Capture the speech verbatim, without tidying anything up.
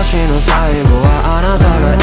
話の最後はあなたが